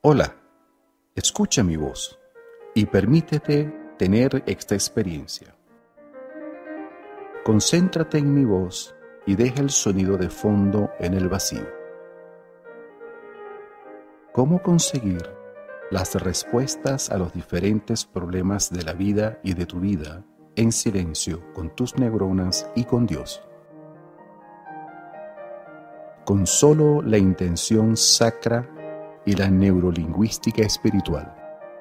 Hola, escucha mi voz y permítete tener esta experiencia. Concéntrate en mi voz y deja el sonido de fondo en el vacío. ¿Cómo conseguir las respuestas a los diferentes problemas de la vida y de tu vida en silencio con tus neuronas y con Dios? Con solo la intención sacra y la neurolingüística espiritual.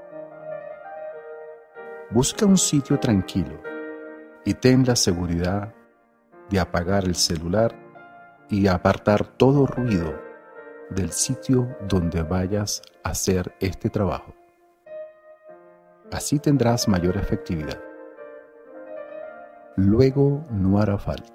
Busca un sitio tranquilo y ten la seguridad de apagar el celular y apartar todo ruido del sitio donde vayas a hacer este trabajo. Así tendrás mayor efectividad. Luego no hará falta.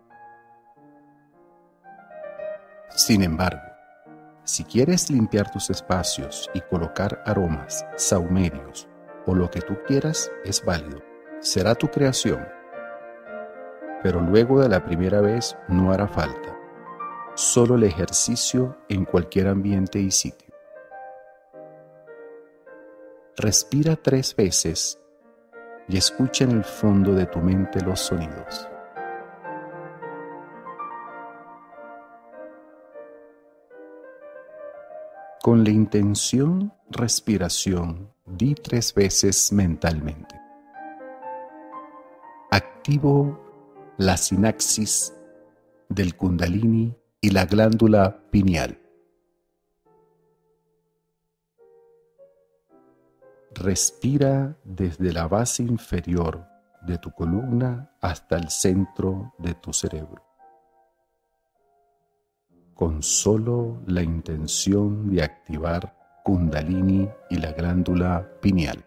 Sin embargo, si quieres limpiar tus espacios y colocar aromas, sahumerios o lo que tú quieras, es válido. Será tu creación. Pero luego de la primera vez no hará falta. Solo el ejercicio en cualquier ambiente y sitio. Respira 3 veces y escucha en el fondo de tu mente los sonidos. Con la intención respiración, di 3 veces mentalmente. Activo la sinapsis del Kundalini y la glándula pineal. Respira desde la base inferior de tu columna hasta el centro de tu cerebro, con solo la intención de activar Kundalini y la glándula pineal.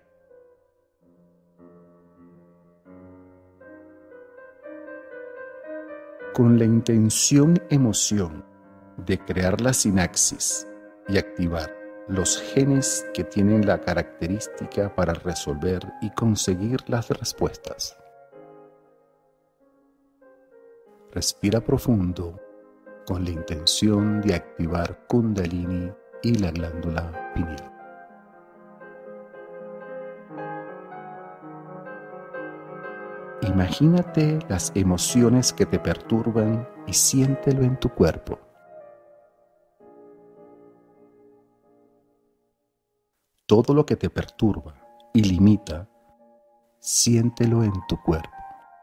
Con la emoción de crear la sinapsis y activar los genes que tienen la característica para resolver y conseguir las respuestas. Respira profundo con la intención de activar Kundalini y la glándula pineal. Imagínate las emociones que te perturban y siéntelo en tu cuerpo. Todo lo que te perturba y limita, siéntelo en tu cuerpo.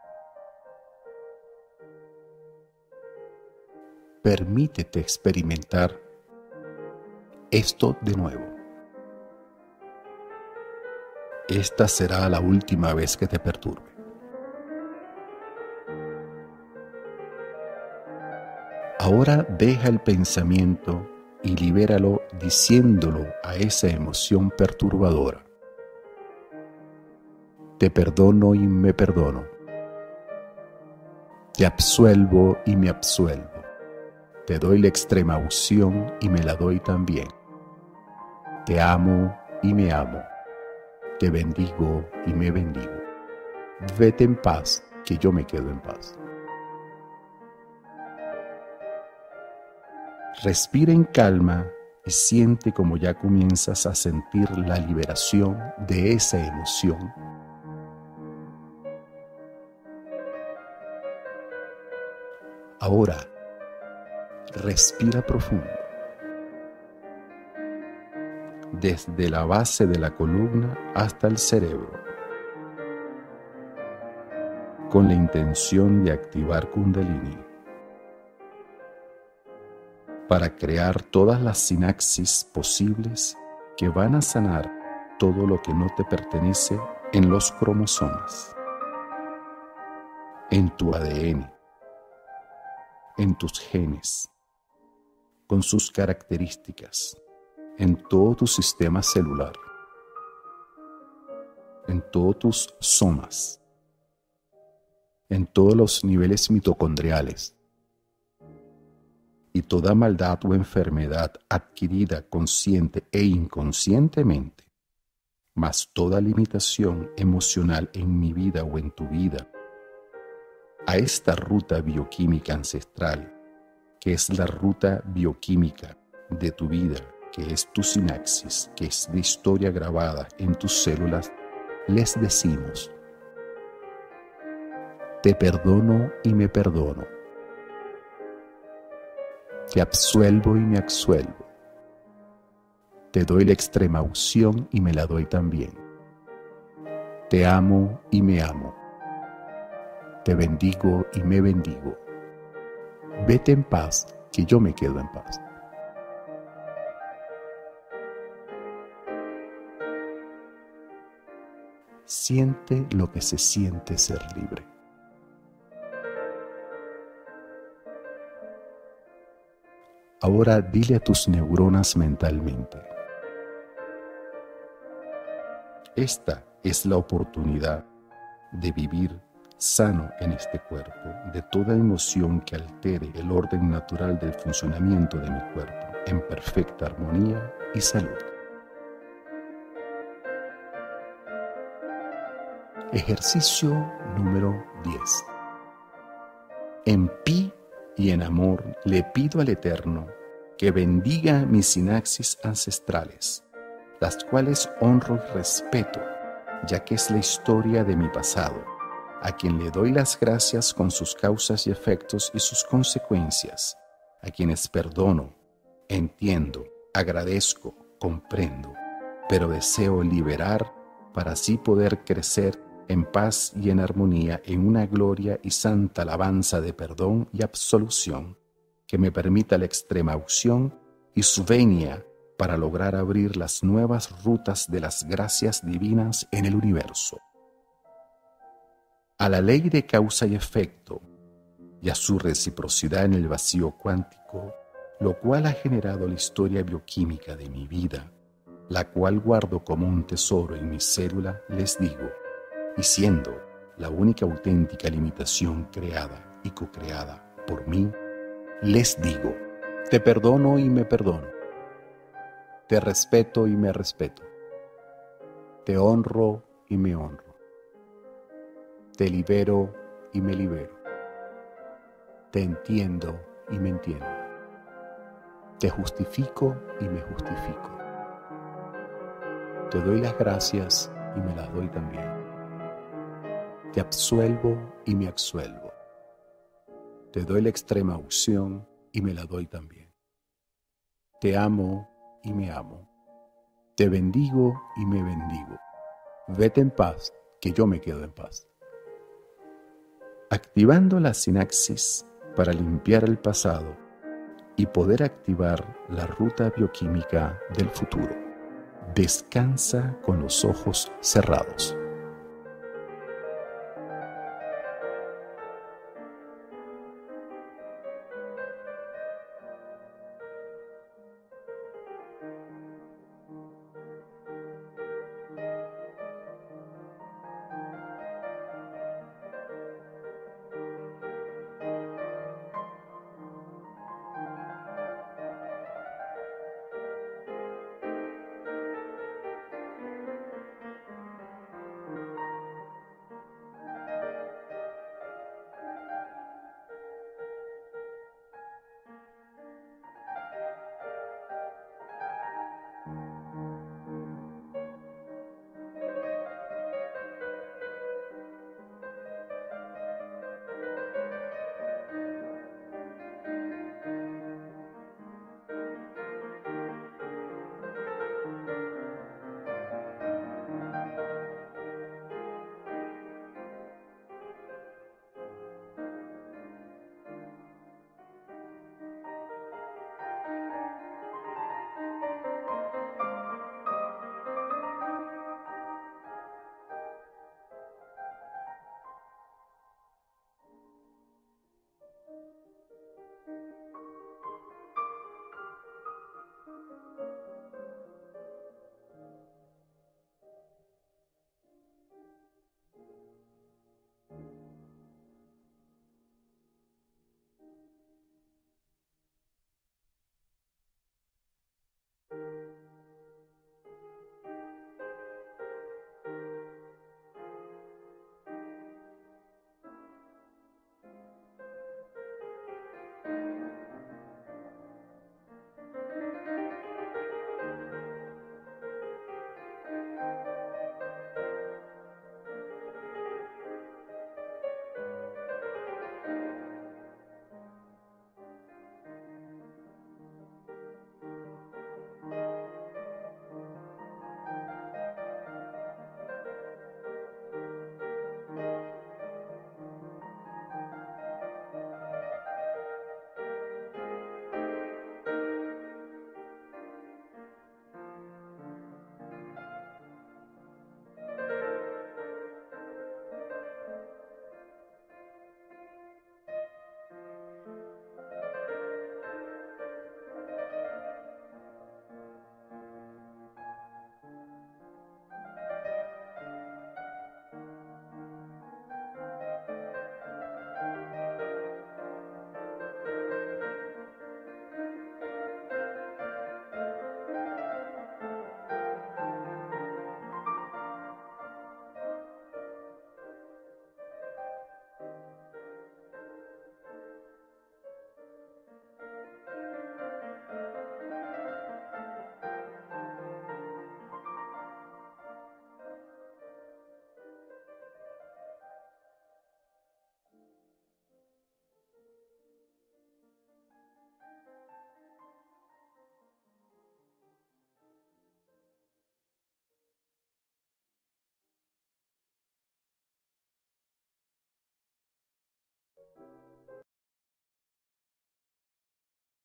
Permítete experimentar esto de nuevo. Esta será la última vez que te perturbe. Ahora deja el pensamiento y libéralo diciéndolo a esa emoción perturbadora. Te perdono y me perdono. Te absuelvo y me absuelvo. Te doy la extrema unción y me la doy también. Te amo y me amo. Te bendigo y me bendigo. Vete en paz, que yo me quedo en paz. Respira en calma y siente como ya comienzas a sentir la liberación de esa emoción. Ahora, respira profundo. Desde la base de la columna hasta el cerebro, con la intención de activar Kundalini, para crear todas las sinapsis posibles que van a sanar todo lo que no te pertenece en los cromosomas, en tu ADN, en tus genes, con sus características, en todo tu sistema celular, en todos tus somas, en todos los niveles mitocondriales, y toda maldad o enfermedad adquirida consciente e inconscientemente, más toda limitación emocional en mi vida o en tu vida, a esta ruta bioquímica ancestral, que es la ruta bioquímica de tu vida, que es tu sinapsis, que es de historia grabada en tus células, les decimos: te perdono y me perdono. Te absuelvo y me absuelvo. Te doy la extrema unción y me la doy también. Te amo y me amo. Te bendigo y me bendigo. Vete en paz, que yo me quedo en paz. Siente lo que se siente ser libre. Ahora dile a tus neuronas mentalmente: esta es la oportunidad de vivir sano en este cuerpo, de toda emoción que altere el orden natural del funcionamiento de mi cuerpo, en perfecta armonía y salud. Ejercicio número 10. En pi y en amor le pido al Eterno que bendiga mis sinapsis ancestrales, las cuales honro y respeto, ya que es la historia de mi pasado, a quien le doy las gracias con sus causas y efectos y sus consecuencias, a quienes perdono, entiendo, agradezco, comprendo, pero deseo liberar para así poder crecer en paz y en armonía, en una gloria y santa alabanza de perdón y absolución, que me permita la extrema unción y su venia para lograr abrir las nuevas rutas de las gracias divinas en el universo. A la ley de causa y efecto y a su reciprocidad en el vacío cuántico, lo cual ha generado la historia bioquímica de mi vida, la cual guardo como un tesoro en mi célula, les digo, y siendo la única auténtica limitación creada y co-creada por mí, les digo: te perdono y me perdono. Te respeto y me respeto. Te honro y me honro. Te libero y me libero. Te entiendo y me entiendo. Te justifico y me justifico. Te doy las gracias y me las doy también. Te absuelvo y me absuelvo. Te doy la extrema unción y me la doy también. Te amo y me amo. Te bendigo y me bendigo. Vete en paz, que yo me quedo en paz. Activando la sinapsis para limpiar el pasado y poder activar la ruta bioquímica del futuro. Descansa con los ojos cerrados.